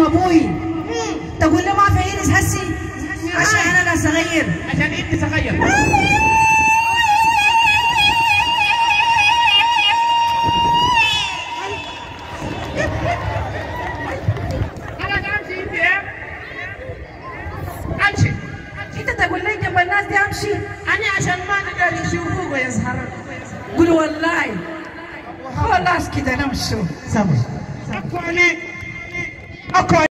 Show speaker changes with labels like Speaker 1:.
Speaker 1: وابوي. تقول له ما فينس هسي عشان انا صغير.
Speaker 2: عشان انت صغير. امشي.
Speaker 1: انت تقول لي جنب الناس دي امشي؟
Speaker 2: انا عشان ما نقدر يشوفوك ويظهر.
Speaker 1: قول والله. خلاص كده نمشوا.
Speaker 2: اكو عليك. اكو